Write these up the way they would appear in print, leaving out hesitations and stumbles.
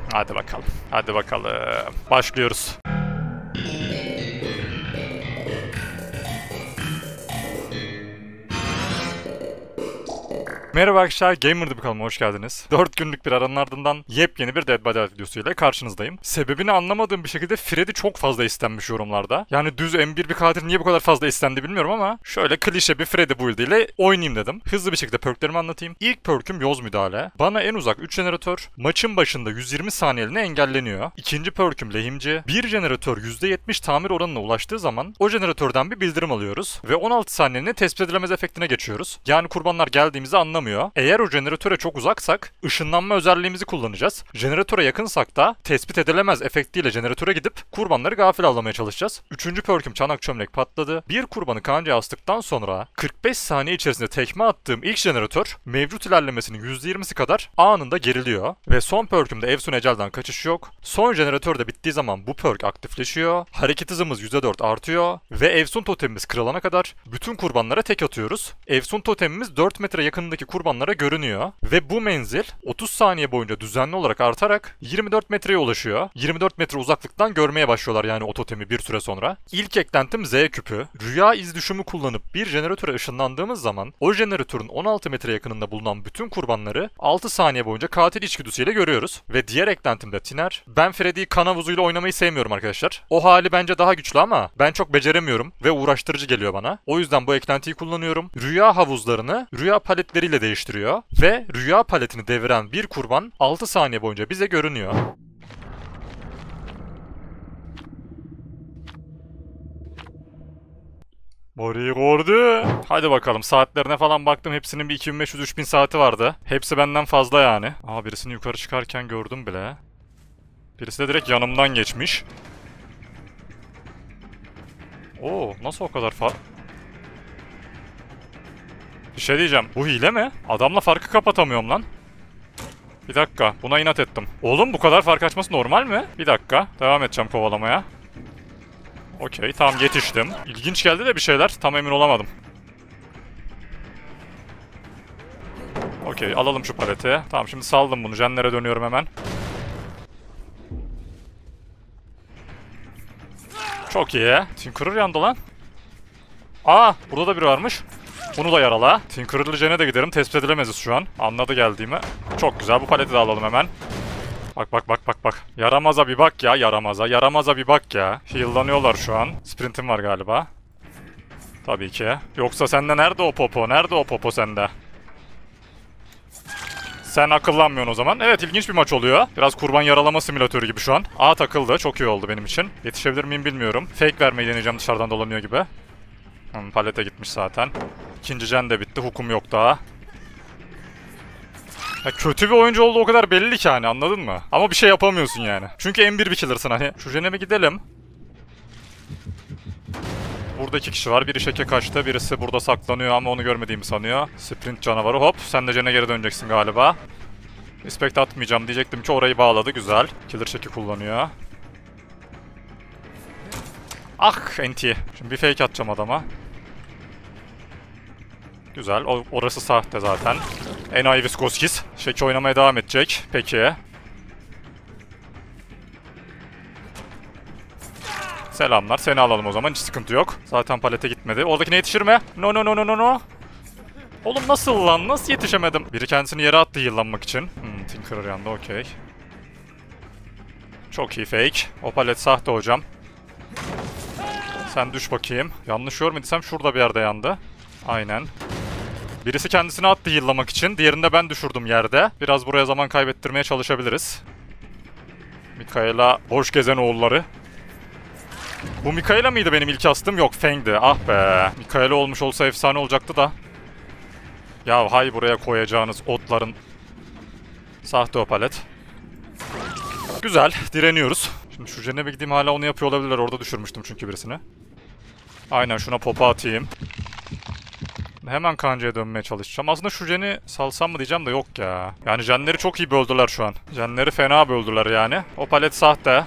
Hadi bakalım. Hadi bakalım. Başlıyoruz. Merhaba arkadaşlar, Gamer'da bir kanalıma hoş geldiniz. 4 günlük bir aranın ardından yepyeni bir Dead by Daylight videosuyla karşınızdayım. Sebebini anlamadığım bir şekilde Freddy çok fazla istenmiş yorumlarda. Yani düz M1 bir katil niye bu kadar fazla istendi bilmiyorum ama şöyle klişe bir Freddy build ile oynayayım dedim. Hızlı bir şekilde perklerimi anlatayım. İlk perküm Yoz Müdahale. Bana en uzak 3 jeneratör, maçın başında 120 saniyeliğine engelleniyor. İkinci perküm Lehimci. Bir jeneratör %70 tamir oranına ulaştığı zaman o jeneratörden bir bildirim alıyoruz ve 16 saniyeliğine tespit edilemez efektine geçiyoruz. Yani kurbanlar geldiğimizi anlamıyor. Eğer o jeneratöre çok uzaksak ışınlanma özelliğimizi kullanacağız. Jeneratöre yakınsak da tespit edilemez efektiyle jeneratöre gidip kurbanları gafil avlamaya çalışacağız. Üçüncü perküm Çanak Çömlek patladı. Bir kurbanı kancaya astıktan sonra 45 saniye içerisinde tekme attığım ilk jeneratör mevcut ilerlemesinin %20'si kadar anında geriliyor. Ve son perkümde Efsun Ecel'den kaçış yok. Son jeneratör de bittiği zaman bu perk aktifleşiyor. Hareket hızımız %4 artıyor. Ve Efsun totemimiz kırılana kadar bütün kurbanlara tek atıyoruz. Efsun totemimiz 4 metre yakınındaki kurbanlara görünüyor. Ve bu menzil 30 saniye boyunca düzenli olarak artarak 24 metreye ulaşıyor. 24 metre uzaklıktan görmeye başlıyorlar yani o totemi bir süre sonra. İlk eklentim Z küpü. Rüya iz düşümü kullanıp bir jeneratöre ışınlandığımız zaman o jeneratörün 16 metre yakınında bulunan bütün kurbanları 6 saniye boyunca katil içgüdüsüyle görüyoruz. Ve diğer eklentim de Tiner. Ben Freddy'yi kan havuzuyla oynamayı sevmiyorum arkadaşlar. O hali bence daha güçlü ama ben çok beceremiyorum ve uğraştırıcı geliyor bana. O yüzden bu eklentiyi kullanıyorum. Rüya havuzlarını rüya paletleriyle değiştiriyor ve rüya paletini deviren bir kurban 6 saniye boyunca bize görünüyor. Mori'yi gördü. Hadi bakalım, saatlerine falan baktım, hepsinin bir 2500-3000 saati vardı. Hepsi benden fazla yani. Aa, birisini yukarı çıkarken gördüm bile. Birisi de direkt yanımdan geçmiş. Oo, nasıl o kadar Bir şey diyeceğim. Bu hile mi? Adamla farkı kapatamıyorum lan. Bir dakika. Buna inat ettim. Oğlum, bu kadar fark açması normal mi? Bir dakika. Devam edeceğim kovalamaya. Okey. Tamam, yetiştim. İlginç geldi de bir şeyler. Tam emin olamadım. Okey. Alalım şu paleti. Tamam, şimdi saldım bunu. Jenlere dönüyorum hemen. Çok iyi. Tinkerer yandı lan. Aa, burada da biri varmış. Bunu da yarala. Tinkerer'lı Jen'e de giderim. Tespit edilemeziz şu an. Anladı geldiğimi. Çok güzel. Bu paleti de alalım hemen. Bak bak bak bak bak. Yaramaza bir bak ya, yaramaza. Yaramaza bir bak ya. Heal'lanıyorlar şu an. Sprintim var galiba. Tabii ki. Yoksa sende nerede o popo? Nerede o popo sende? Sen akıllanmıyorsun o zaman. Evet, ilginç bir maç oluyor. Biraz kurban yaralama simülatörü gibi şu an. A takıldı. Çok iyi oldu benim için. Yetişebilir miyim bilmiyorum. Fake vermeyi deneyeceğim dışarıdan dolanıyor gibi. Palete gitmiş zaten. İkinci gen de bitti. Hukum yok daha. Ya kötü bir oyuncu olduğu o kadar belli ki hani, anladın mı? Ama bir şey yapamıyorsun yani. Çünkü M1 bir killer'sın hani. Şu jen'e bir gidelim. Burada 2 kişi var. Biri şeke kaçtı. Birisi burada saklanıyor ama onu görmediğimi sanıyor. Sprint canavarı, hop. Sen de jen'e geri döneceksin galiba. Respect atmayacağım diyecektim ki orayı bağladı. Güzel. Killer şeki kullanıyor. Ah, NT. Şimdi bir fake atacağım adama. Güzel. Orası sahte zaten. Enayi Viskoskis. Şeki oynamaya devam edecek. Peki. Selamlar. Seni alalım o zaman. Hiç sıkıntı yok. Zaten palete gitmedi. Oradakine yetişir mi? No no no no no no. Oğlum nasıl lan? Nasıl yetişemedim? Biri kendisini yere attı heal'lanmak için. Tinkerer yandı. Okey. Çok iyi fake. O palet sahte hocam. Sen düş bakayım. Yanlış görmediysem şurada bir yerde yandı. Aynen. Birisi kendisini attı heal'lamak için. Diğerini de ben düşürdüm yerde. Biraz buraya zaman kaybettirmeye çalışabiliriz. Mikaela boş gezen oğulları. Bu Mikaela mıydı benim ilk astım? Yok, Feng'di. Ah be. Mikaela olmuş olsa efsane olacaktı da. Ya hay buraya koyacağınız otların. Sahte o palet. Güzel. Direniyoruz. Şimdi şu jen'e bir gideyim, hala onu yapıyor olabilirler. Orada düşürmüştüm çünkü birisini. Aynen, şuna popa atayım. Hemen kancaya dönmeye çalışacağım. Aslında şu jen'i salsam mı diyeceğim de yok ya. Yani jenleri çok iyi böldüler şu an. Jenleri fena böldüler yani. O palet sahte.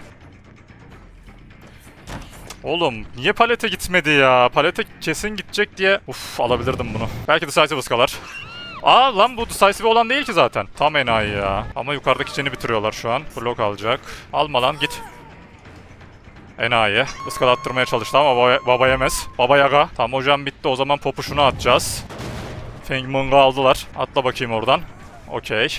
Oğlum niye palete gitmedi ya? Palete kesin gidecek diye. Uf, alabilirdim bunu. Belki de sadece ıskalar. Aa lan bu decisive olan değil ki zaten. Tam enayi ya. Ama yukarıdaki Jen'i bitiriyorlar şu an. Blok alacak. Alma lan git. Enayi. Iskalattırmaya çalıştı ama baba yemez. Baba yaga. Tamam hocam bitti. O zaman popu şunu atacağız. Feng Meng'ı aldılar. Atla bakayım oradan. Okey.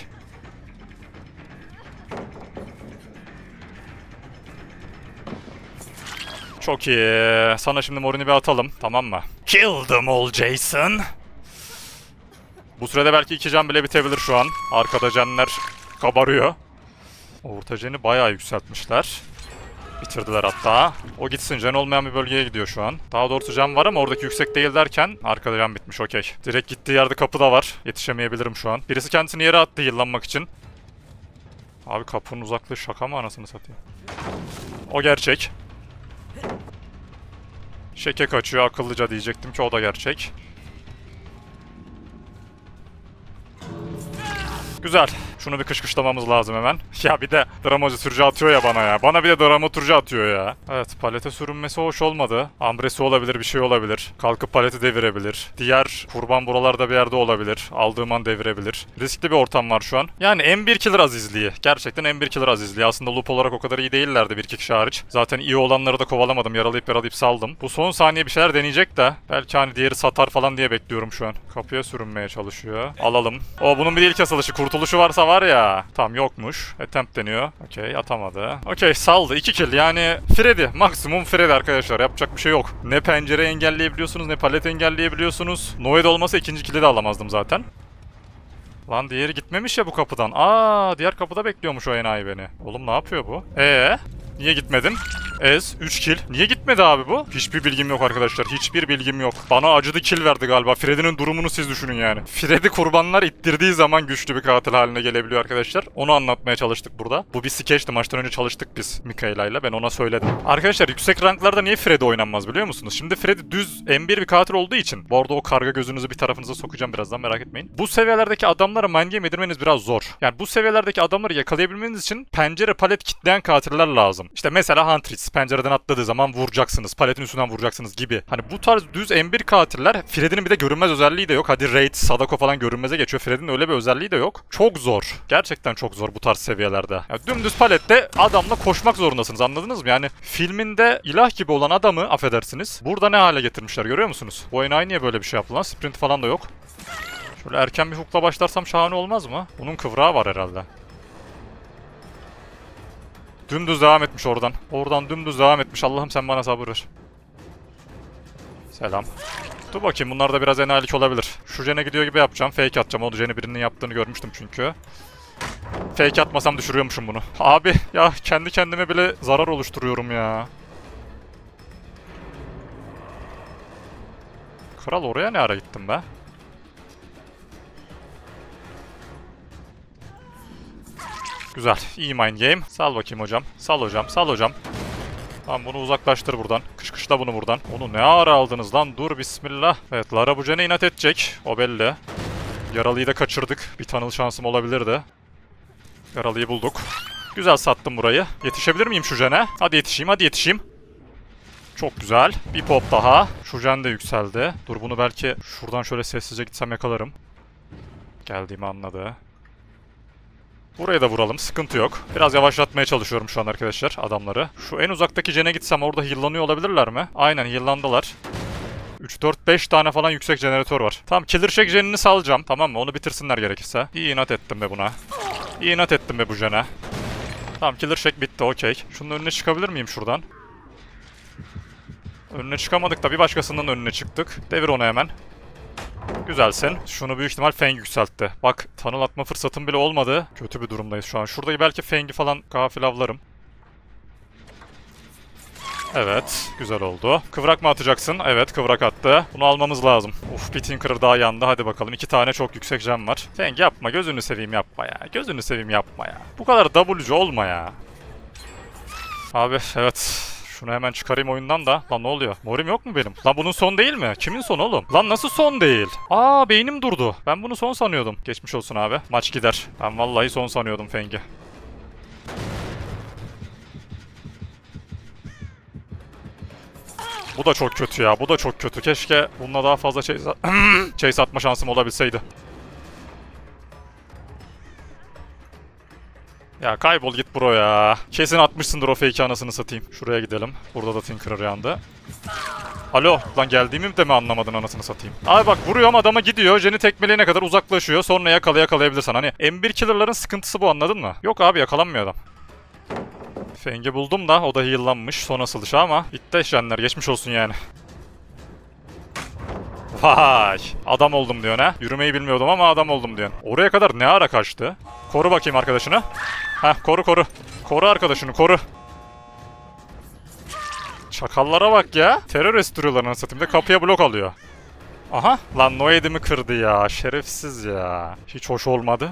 Çok iyi. Sana şimdi Morin'i bir atalım. Tamam mı? Kill them all Jason. Bu sürede belki 2 can bile bitebilir şu an. Arkada canlar kabarıyor. Orta canı bayağı yükseltmişler. Bitirdiler hatta. O gitsin. Can olmayan bir bölgeye gidiyor şu an. Daha doğrusu can var ama oradaki yüksek değil derken arkada can bitmiş. Okey. Direkt gittiği yerde kapı da var. Yetişemeyebilirim şu an. Birisi kendisini yere attı yıllanmak için. Abi kapının uzaklığı şaka mı anasını satayım. O gerçek. Şeke kaçıyor akıllıca diyecektim ki o da gerçek. Güzel. Şunu bir kışkışlamamız lazım hemen. Ya bir de dramaturji atıyor ya bana ya. Bana bir de dramaturji atıyor ya. Evet palete sürünmesi hoş olmadı. Ambresi olabilir bir şey olabilir. Kalkıp paleti devirebilir. Diğer kurban buralarda bir yerde olabilir. Aldığım an devirebilir. Riskli bir ortam var şu an. Yani M1 Killer azizliği. Gerçekten M1 Killer azizliği. Aslında loop olarak o kadar iyi değillerdi bir iki kişi hariç. Zaten iyi olanları da kovalamadım. Yaralayıp saldım. Bu son saniye bir şeyler deneyecek de. Belki hani diğeri satar falan diye bekliyorum şu an. Kapıya sürünmeye çalışıyor. Alalım. O bunun bir ilk asılışı. Kurtuluşu varsa var ya. Tam yokmuş. Attempt deniyor. Okey atamadı. Okey saldı. 2 kill yani Freddy. Maksimum Freddy arkadaşlar. Yapacak bir şey yok. Ne pencere engelleyebiliyorsunuz ne palet engelleyebiliyorsunuz. Noed olmasa ikinci kill'i de alamazdım zaten. Lan diğeri gitmemiş ya bu kapıdan. Aa diğer kapıda bekliyormuş o enayi beni. Oğlum ne yapıyor bu? Niye gitmedin? 3 kill. Niye gitmedi abi bu? Hiçbir bilgim yok arkadaşlar. Hiçbir bilgim yok. Bana acıdı kill verdi galiba. Freddy'nin durumunu siz düşünün yani. Freddy kurbanlar ittirdiği zaman güçlü bir katil haline gelebiliyor arkadaşlar. Onu anlatmaya çalıştık burada. Bu bir skeçti. Maçtan önce çalıştık biz Mikaela'yla. Ben ona söyledim. Arkadaşlar yüksek ranklarda niye Freddy oynanmaz biliyor musunuz? Şimdi Freddy düz M1 bir katil olduğu için. Bu arada o karga gözünüzü bir tarafınıza sokacağım birazdan merak etmeyin. Bu seviyelerdeki adamlara mind game yedirmeniz biraz zor. Yani bu seviyelerdeki adamları yakalayabilmeniz için pencere palet kitleyen katiller lazım. İşte mesela Huntress pencereden atladığı zaman vuracaksınız. Paletin üstünden vuracaksınız gibi. Hani bu tarz düz M1 katiller Freddy'nin bir de görünmez özelliği de yok. Hadi Raid, Sadako falan görünmeze geçiyor. Freddy'nin öyle bir özelliği de yok. Çok zor. Gerçekten çok zor bu tarz seviyelerde. Yani dümdüz palette adamla koşmak zorundasınız anladınız mı? Yani filminde ilah gibi olan adamı affedersiniz. Burada ne hale getirmişler görüyor musunuz? Bu enayi niye böyle bir şey yaptı lan? Sprint falan da yok. Şöyle erken bir hook'la başlarsam şahane olmaz mı? Bunun kıvrağı var herhalde. Dümdüz devam etmiş oradan. Oradan dümdüz devam etmiş. Allah'ım sen bana sabır ver. Selam. Dur bakayım bunlarda biraz enayilik olabilir. Şu Jen'e gidiyor gibi yapacağım. Fake atacağım. O Jen'i birinin yaptığını görmüştüm çünkü. Fake atmasam düşürüyormuşum bunu. Abi ya kendi kendime bile zarar oluşturuyorum ya. Kral oraya ne ara gittim be? Güzel. İyi mind game. Sal bakayım hocam. Sal hocam. Sal hocam. Tamam bunu uzaklaştır buradan. Kışkışla bunu buradan. Onu ne ara aldınız lan? Dur bismillah. Evet Lara bu Jen'e inat edecek. O belli. Yaralıyı da kaçırdık. Bir tanıl şansım olabilirdi. Yaralıyı bulduk. Güzel sattım burayı. Yetişebilir miyim şu Jen'e? Hadi yetişeyim hadi yetişeyim. Çok güzel. Bir pop daha. Şu Jen de yükseldi. Dur bunu belki şuradan şöyle sessizce gitsem yakalarım. Geldiğimi anladı. Buraya da vuralım. Sıkıntı yok. Biraz yavaşlatmaya çalışıyorum şu an arkadaşlar adamları. Şu en uzaktaki Jen'e gitsem orada heal'lanıyor olabilirler mi? Aynen heal'landılar. 3, 4, 5 tane falan yüksek jeneratör var. Tamam Killer Shack Jen'ini salacağım. Tamam mı? Onu bitirsinler gerekirse. İyi inat ettim be buna. İyi inat ettim be bu Jen'e. Tamam Killer Shack bitti okey. Şunun önüne çıkabilir miyim şuradan? Önüne çıkamadık da bir başkasının önüne çıktık. Devir onu hemen. Güzelsin. Şunu büyük ihtimal Feng yükseltti. Bak tunnel atma fırsatım bile olmadı. Kötü bir durumdayız şu an. Şurada belki Feng'i falan gafil avlarım. Evet. Güzel oldu. Kıvrak mı atacaksın? Evet kıvrak attı. Bunu almamız lazım. Uf bir Tinkerer daha yandı. Hadi bakalım. 2 tane çok yüksek jam var. Feng yapma. Gözünü seveyim yapma ya. Gözünü seveyim yapma ya. Bu kadar W'cu olma ya. Abi evet. Şunu hemen çıkarayım oyundan da. Lan ne oluyor? Morim yok mu benim? Lan bunun son değil mi? Kimin son oğlum? Lan nasıl son değil? Aa beynim durdu. Ben bunu son sanıyordum. Geçmiş olsun abi. Maç gider. Ben vallahi son sanıyordum Feng'i. Bu da çok kötü ya. Bu da çok kötü. Keşke bununla daha fazla chase atma şansım olabilseydi. Ya kaybol git bro ya. Kesin atmışsındır o fake anasını satayım. Şuraya gidelim. Burada da Tinkerer yandı. Alo lan geldiğimi de mi anlamadın anasını satayım? Abi bak vuruyorum adama gidiyor. Jen'i tekmeleyene kadar uzaklaşıyor. Sonra yakalayabilirsen. Hani M1 killer'ların sıkıntısı bu anladın mı? Yok abi yakalanmıyor adam. Feng'i buldum da o da heal'lanmış son asılışı ama bitti Jen'ler geçmiş olsun yani. Vay adam oldum diyorsun ha. Yürümeyi bilmiyordum ama adam oldum diyorsun. Oraya kadar ne ara kaçtı? Koru bakayım arkadaşını. Heh koru. Koru arkadaşını koru. Çakallara bak ya. Terör estiriyorlar anasını satayım da kapıya blok alıyor. Aha lan Noed'imi kırdı ya. Şerefsiz ya. Hiç hoş olmadı.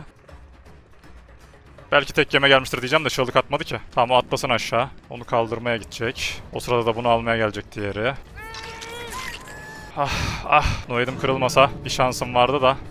Belki tek yeme gelmiştir diyeceğim de çalık atmadı ki. Tamam o atlasın aşağı. Onu kaldırmaya gidecek. O sırada da bunu almaya gelecek diğeri. Ah Noed'im kırılmasa bir şansım vardı da.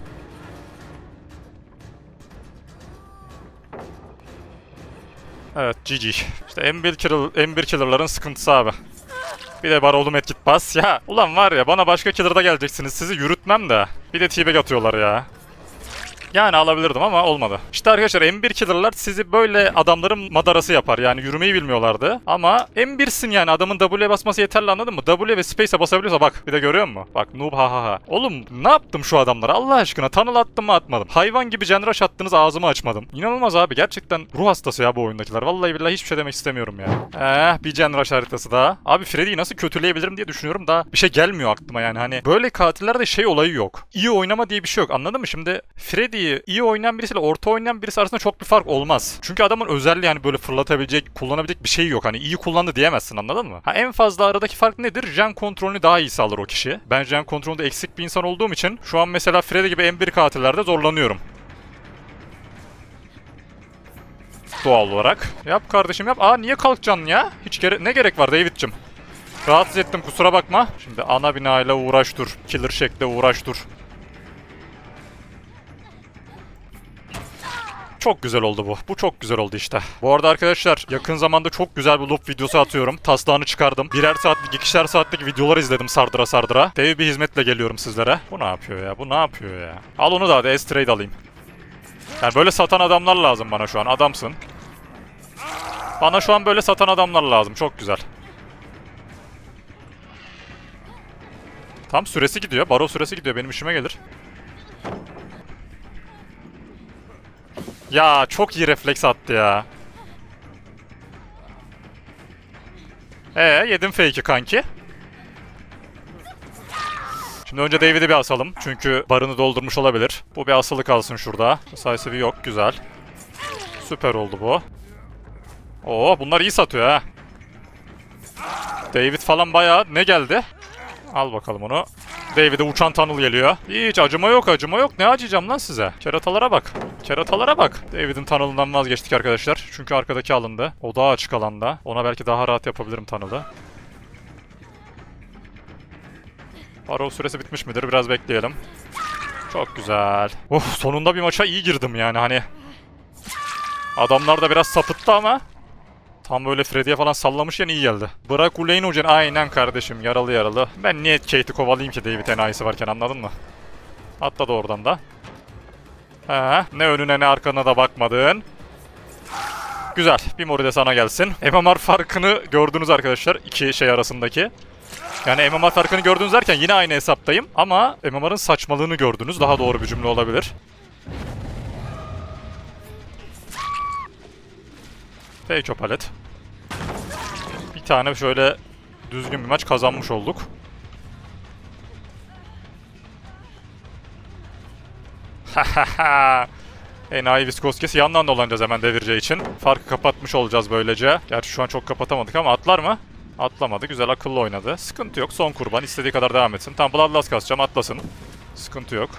Evet GG. İşte M1 killer'ların sıkıntısı abi. Bir de Baroğlu medkit bas. Ya ulan var ya bana başka killer'da geleceksiniz. Sizi yürütmem de. Bir de T-Bag atıyorlar ya. Yani alabilirdim ama olmadı. İşte arkadaşlar M1 killer'lar sizi böyle adamların madarası yapar. Yani yürümeyi bilmiyorlardı. Ama M1'sin yani adamın W'ye basması yeterli anladın mı? W ve Space'e basabiliyorsa bak bir de görüyor musun? Bak noob ha. Oğlum ne yaptım şu adamlara Allah aşkına? Tunnel attım mı atmadım. Hayvan gibi Gen Rush attınız ağzımı açmadım. İnanılmaz abi gerçekten ruh hastası ya bu oyundakiler. Vallahi billahi hiçbir şey demek istemiyorum ya. Bir Gen Rush haritası daha. Abi Freddy'yi nasıl kötüleyebilirim diye düşünüyorum da bir şey gelmiyor aklıma yani. Hani böyle katillerde şey olayı yok. İyi oynama diye bir şey yok anladın mı? Şimdi Freddy iyi oynayan birisiyle orta oynayan birisi arasında çok bir fark olmaz. Çünkü adamın özelliği hani böyle fırlatabilecek, kullanabilecek bir şey yok. Hani iyi kullandı diyemezsin anladın mı? En fazla aradaki fark nedir? Gen kontrolünü daha iyi sağlar o kişi. Ben gen kontrolünde eksik bir insan olduğum için şu an mesela Freddy gibi M1 katillerde zorlanıyorum. Doğal olarak. Yap kardeşim yap. Niye kalkacaksın ya? Ne gerek var David'cim? Rahatsız ettim kusura bakma. Şimdi ana binayla uğraş dur. Killer Shack'le uğraş dur. Çok güzel oldu bu. Bu çok güzel oldu işte. Bu arada arkadaşlar yakın zamanda çok güzel bir loop videosu atıyorum. Taslağını çıkardım. Birer saatlik, ikişer saatlik videolar izledim sardıra. Dev bir hizmetle geliyorum sizlere. Bu ne yapıyor ya? Bu ne yapıyor ya? Al onu da hadi S-Trade alayım. Yani böyle satan adamlar lazım bana şu an. Adamsın. Bana şu an böyle satan adamlar lazım. Çok güzel. Tam süresi gidiyor. Baro süresi gidiyor. Benim işime gelir. Ya çok iyi refleks attı ya. Yedim fake'i kanki. Şimdi önce David'i bir asalım. Çünkü barını doldurmuş olabilir. Bu bir asılı kalsın şurada. Decisive yok. Güzel. Süper oldu bu. Bunlar iyi satıyor ha. David falan bayağı ne geldi? Al bakalım onu. David'e uçan tunnel geliyor. Hiç acıma yok. Ne acıyacağım lan size? Keratalara bak. David'in tunnel'ından vazgeçtik arkadaşlar. Çünkü arkadaki alındı. O daha açık alanda. Ona belki daha rahat yapabilirim tunnel'ı. Arrow süresi bitmiş midir? Biraz bekleyelim. Çok güzel. Sonunda bir maça iyi girdim yani hani. Adamlar da biraz sapıttı ama. Tam böyle Freddy'ye falan sallamışken iyi geldi. Bırak Uleyn Hocan. Aynen kardeşim. Yaralı. Ben niye Kate'i kovalayayım ki David enayisi varken anladın mı? Atladı oradan da. Ne önüne ne arkana da bakmadın. Güzel. Bir mori de sana gelsin. MMR farkını gördünüz arkadaşlar. İki şey arasındaki. Yani MMR farkını gördünüz derken yine aynı hesaptayım. Ama MMR'ın saçmalığını gördünüz. Daha doğru bir cümle olabilir. Fake o palet. Bir tane şöyle düzgün bir maç kazanmış olduk. Enayi Viskoskesi yandan dolanacağız hemen devireceği için. Farkı kapatmış olacağız böylece. Gerçi şu an çok kapatamadık ama atlar mı? Atlamadı. Güzel akıllı oynadı. Sıkıntı yok. Son kurban. İstediği kadar devam etsin. Tamam Bloodlust kasacağım. Atlasın. Sıkıntı yok.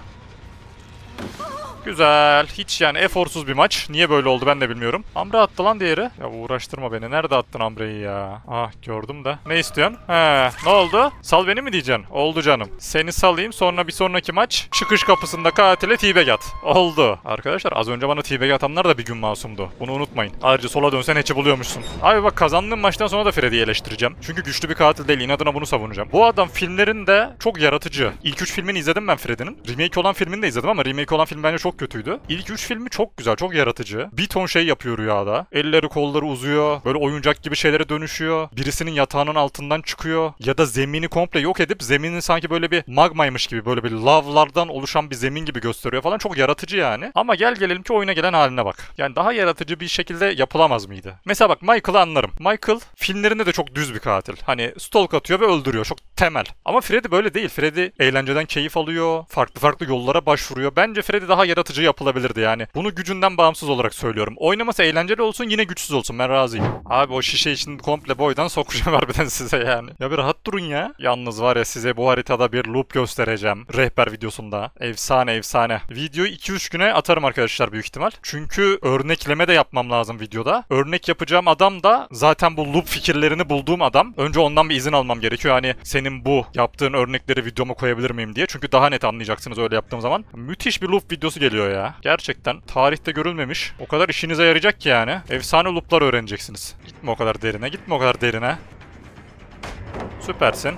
Güzel. Hiç yani eforsuz bir maç. Niye böyle oldu ben de bilmiyorum. Ambre attı lan diğeri. Ya uğraştırma beni. Nerede attın Ambre'yi ya? Gördüm de. Ne istiyorsun? Ne oldu? Sal beni mi diyeceksin? Oldu canım. Seni salayım sonra bir sonraki maç çıkış kapısında katile T-Bag at. Oldu. Arkadaşlar az önce bana T-Bag atanlar da bir gün masumdu. Bunu unutmayın. Ayrıca sola dönsen hatch'i buluyormuşsun. Abi bak kazandığım maçtan sonra da Freddy'yi eleştireceğim. Çünkü güçlü bir katil değil. İnadına bunu savunacağım. Bu adam filmlerinde çok yaratıcı. İlk 3 filmini izledim ben Freddy'nin. Remake olan filmini de izledim ama remake olan film bence çok çok kötüydü. İlk 3 filmi çok güzel, çok yaratıcı. Bir ton şey yapıyor rüyada. Elleri kolları uzuyor. Böyle oyuncak gibi şeylere dönüşüyor. Birisinin yatağının altından çıkıyor. Ya da zemini komple yok edip zeminin sanki böyle bir magmaymış gibi, böyle bir lavlardan oluşan bir zemin gibi gösteriyor falan. Çok yaratıcı yani. Ama gel gelelim ki oyuna gelen haline bak. Yani daha yaratıcı bir şekilde yapılamaz mıydı? Mesela bak, Michael'ı anlarım. Michael filmlerinde de çok düz bir katil. Hani stalk atıyor ve öldürüyor. Çok temel. Ama Freddy böyle değil. Freddy eğlenceden keyif alıyor. Farklı farklı yollara başvuruyor. Bence Freddy daha yaratıcı yapılabilirdi yani. Bunu gücünden bağımsız olarak söylüyorum. Oynaması eğlenceli olsun, yine güçsüz olsun. Ben razıyım. Abi o şişe için komple boydan sokacağım harbiden size yani. Ya bir rahat durun ya. Yalnız var ya, size bu haritada bir loop göstereceğim. Rehber videosunda. Efsane efsane. Videoyu 2-3 güne atarım arkadaşlar büyük ihtimal. Çünkü örnekleme de yapmam lazım videoda. Örnek yapacağım adam da zaten bu loop fikirlerini bulduğum adam. Önce ondan bir izin almam gerekiyor. Hani senin bu yaptığın örnekleri videoma koyabilir miyim diye. Çünkü daha net anlayacaksınız öyle yaptığım zaman. Müthiş bir loop videosu geliyor ya. Gerçekten tarihte görülmemiş. O kadar işinize yarayacak ki yani. Efsane looplar öğreneceksiniz. Gitme o kadar derine. Gitme o kadar derine. Süpersin.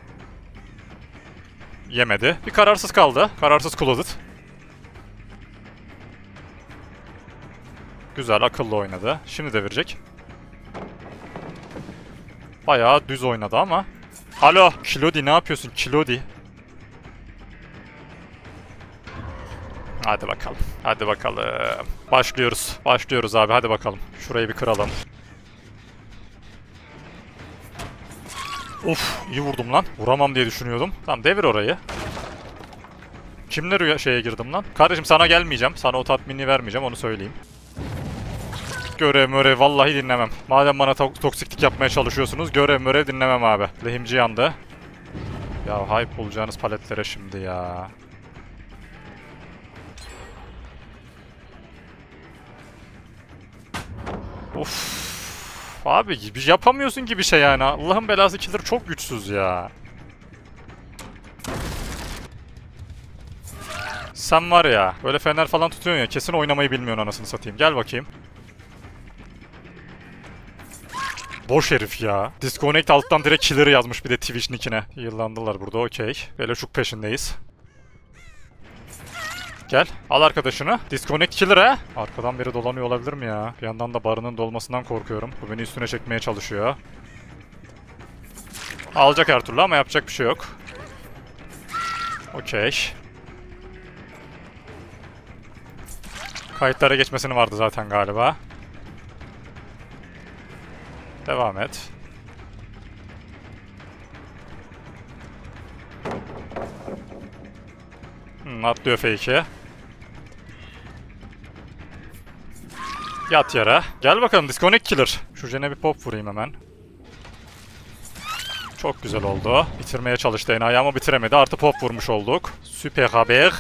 Yemedi. Bir kararsız kaldı. Kararsız closet. Güzel, akıllı oynadı. Şimdi devirecek. Bayağı düz oynadı ama. Alo. Kilodi ne yapıyorsun? Kilodi. Hadi bakalım. Hadi bakalım. Başlıyoruz. Başlıyoruz abi. Hadi bakalım. Şurayı bir kıralım. Of, iyi vurdum lan. Vuramam diye düşünüyordum. Tamam, devir orayı. Kimle şeye girdim lan? Kardeşim sana gelmeyeceğim. Sana o tatminliği vermeyeceğim, onu söyleyeyim. Görev vallahi dinlemem. Madem bana toksiklik yapmaya çalışıyorsunuz, görev dinlemem abi. Lehimci yandı. Ya hype olacağınız paletlere şimdi ya. Of. Abi yapamıyorsun gibi şey yani. Allah'ın belası, killer çok güçsüz ya. Sen var ya, böyle fener falan tutuyorsun ya, kesin oynamayı bilmiyorsun anasını satayım. Gel bakayım. Boş herif ya. Disconnect alttan direkt killer'ı yazmış bir de Twitch nickine. Yıllandılar burada, okey. Beleşuk peşindeyiz. Gel, al arkadaşını. Disconnect killer ha. Arkadan biri dolanıyor olabilir mi ya? Bir yandan da barının dolmasından korkuyorum. Bu beni üstüne çekmeye çalışıyor. Alacak her türlü ama yapacak bir şey yok. Okey. Kayıtlara geçmesini vardı zaten galiba. Devam et. Atlıyor fake'e. Yat yere. Gel bakalım disconnect killer. Şu jene bir pop vurayım hemen. Çok güzel oldu. Bitirmeye çalıştı enayi ama bitiremedi. Artı pop vurmuş olduk. Süper haber.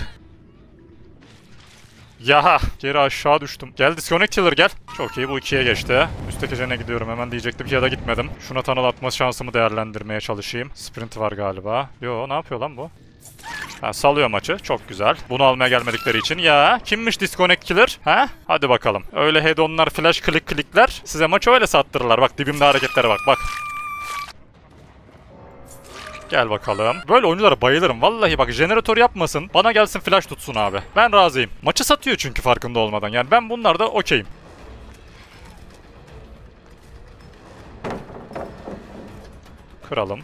Ya geri aşağı düştüm. Gel disconnect killer gel. Çok iyi, bu ikiye geçti. Üstteki jene gidiyorum hemen diyecektim ki ya da gitmedim. Şuna tunnel atma şansımı değerlendirmeye çalışayım. Sprint var galiba. Yo, ne yapıyor lan bu? Ha, salıyor maçı. Çok güzel. Bunu almaya gelmedikleri için. Ya kimmiş disconnect killer? Ha? Hadi bakalım. Öyle head-on'lar, flash klikler. Size maçı öyle sattırırlar. Bak dibimde hareketlere bak. Bak. Gel bakalım. Böyle oyunculara bayılırım. Vallahi bak, jeneratör yapmasın. Bana gelsin flash tutsun abi. Ben razıyım. Maçı satıyor çünkü farkında olmadan. Yani ben bunlarda okeyim. Kıralım.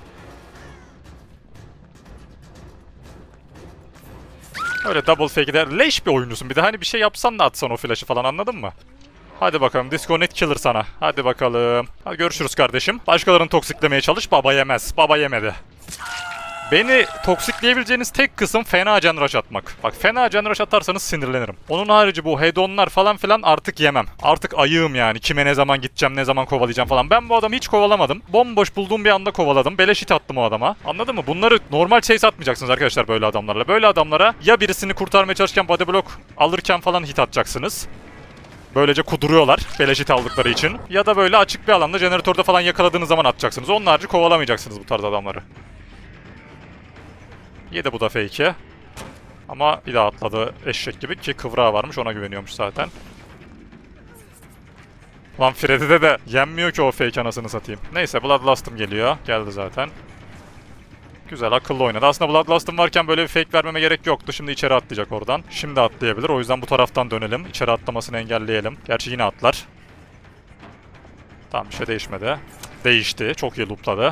Öyle double fake eder. Leş bir oyuncusun. Bir de hani bir şey yapsan da atsan o flash'ı falan, anladın mı? Hadi bakalım disconnect killer sana. Hadi bakalım. Hadi görüşürüz kardeşim. Başkalarını toksiklemeye çalış. Baba yemez. Baba yemedi. Beni toksikleyebileceğiniz tek kısım fena can rush atmak. Bak fena can rush atarsanız sinirlenirim. Onun harici bu head-on'lar falan filan artık yemem. Artık ayığım yani. Kime ne zaman gideceğim, ne zaman kovalayacağım falan. Ben bu adamı hiç kovalamadım. Bomboş bulduğum bir anda kovaladım. Beleş hit attım o adama. Anladın mı? Bunları normal chase atmayacaksınız arkadaşlar böyle adamlarla. Böyle adamlara ya birisini kurtarmaya çalışırken body block alırken falan hit atacaksınız. Böylece kuduruyorlar beleş hit aldıkları için. Ya da böyle açık bir alanda jeneratörde falan yakaladığınız zaman atacaksınız. Onun harici kovalamayacaksınız bu tarz adamları. Yedi bu da fake'i. Ama bir daha atladı eşek gibi ki kıvrağı varmış, ona güveniyormuş zaten. Lan Freddy'de de yenmiyor ki o fake, anasını satayım. Neyse Bloodlust'ım geliyor. Geldi zaten. Güzel, akıllı oynadı. Aslında Bloodlust'ım varken böyle bir fake vermeme gerek yoktu. Şimdi içeri atlayacak oradan. Şimdi atlayabilir. O yüzden bu taraftan dönelim. İçeri atlamasını engelleyelim. Gerçi yine atlar. Tamam, bir şey değişmedi. Değişti. Çok iyi loopladı.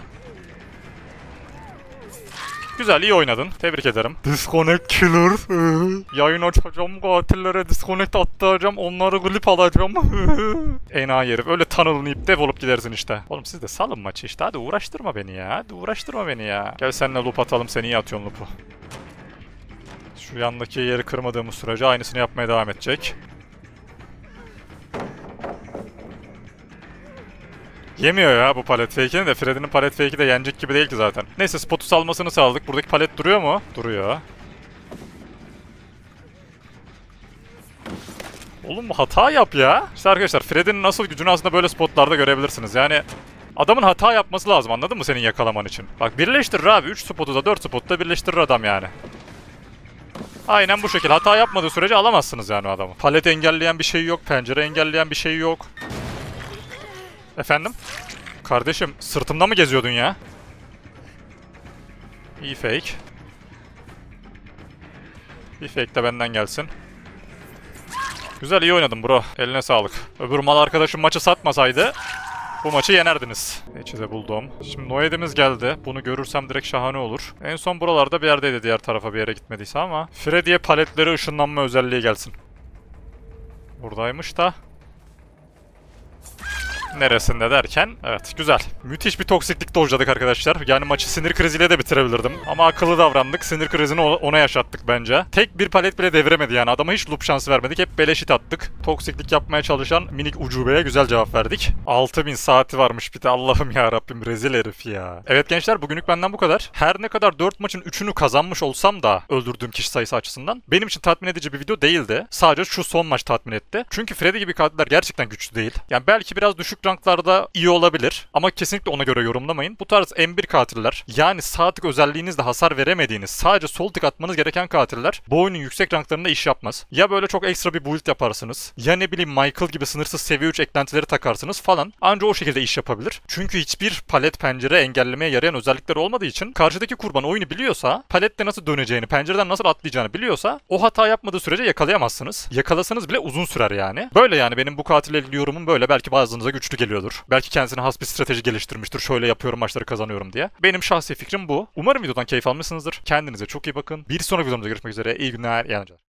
Güzel, iyi oynadın. Tebrik ederim. Disconnect killer. Yayın açacağım, katillere disconnect attıracağım, onları klip alacağım. Enayi herif. Öyle tunnel'layıp devolup gidersin işte. Oğlum siz de salın maçı işte. Hadi uğraştırma beni ya. Hadi uğraştırma beni ya. Gel seninle loop atalım. Sen iyi atıyorsun loop'u. Şu yandaki yeri kırmadığımız sürece aynısını yapmaya devam edecek. Yemiyor ya bu palet fake'ini de. Freddy'nin palet fake'i de yenecek gibi değil ki zaten. Neyse, spotu salmasını sağladık. Buradaki palet duruyor mu? Duruyor. Oğlum hata yap ya. İşte arkadaşlar, Freddy'nin nasıl gücünü aslında böyle spotlarda görebilirsiniz. Yani adamın hata yapması lazım, anladın mı, senin yakalaman için? Bak, birleştirir abi. 3 spotu da 4 spotu da birleştirir adam yani. Aynen bu şekilde. Hata yapmadığı sürece alamazsınız yani o adamı. Palet engelleyen bir şey yok. Pencere engelleyen bir şey yok. Efendim? Kardeşim, sırtımda mı geziyordun ya? İyi fake. Bir fake de benden gelsin. Güzel, iyi oynadın bro. Eline sağlık. Öbür mal arkadaşım maçı satmasaydı bu maçı yenerdiniz. İçinde buldum. Şimdi Noed'imiz geldi. Bunu görürsem direkt şahane olur. En son buralarda bir yerdeydi, diğer tarafa bir yere gitmediyse ama. Freddy'ye paletleri ışınlanma özelliği gelsin. Buradaymış da. Neresinde derken, evet, güzel. Müthiş bir toksiklik dojladık arkadaşlar. Yani maçı sinir kriziyle de bitirebilirdim. Ama akıllı davrandık. Sinir krizini ona yaşattık bence. Tek bir palet bile deviremedi yani. Adama hiç loop şansı vermedik. Hep beleşit attık. Toksiklik yapmaya çalışan minik ucubeye güzel cevap verdik. 6000 saati varmış bir de. Allah'ım ya Rabbim, rezil herif ya. Evet gençler, bugünlük benden bu kadar. Her ne kadar 4 maçın 3'ünü kazanmış olsam da öldürdüğüm kişi sayısı açısından benim için tatmin edici bir video değildi. Sadece şu son maç tatmin etti. Çünkü Freddy gibi katiller gerçekten güçlü değil. Yani belki biraz düşük ranklarda iyi olabilir ama kesinlikle ona göre yorumlamayın. Bu tarz M1 katiller, yani sağ tık özelliğinizle hasar veremediğiniz, sadece sol tık atmanız gereken katiller bu oyunun yüksek ranklarında iş yapmaz. Ya böyle çok ekstra bir build yaparsınız, ya ne bileyim Michael gibi sınırsız seviye 3 eklentileri takarsınız falan. Anca o şekilde iş yapabilir. Çünkü hiçbir palet pencere engellemeye yarayan özellikleri olmadığı için karşıdaki kurban oyunu biliyorsa, palette nasıl döneceğini, pencereden nasıl atlayacağını biliyorsa o hata yapmadığı sürece yakalayamazsınız. Yakalasanız bile uzun sürer yani. Böyle yani, benim bu katille ilgili yorumum böyle. Belki bazınıza güçlü geliyordur. Belki kendisine has bir strateji geliştirmiştir. Şöyle yapıyorum, maçları kazanıyorum diye. Benim şahsi fikrim bu. Umarım videodan keyif almışsınızdır. Kendinize çok iyi bakın. Bir sonraki videomda görüşmek üzere. İyi günler, iyi eğlenceler.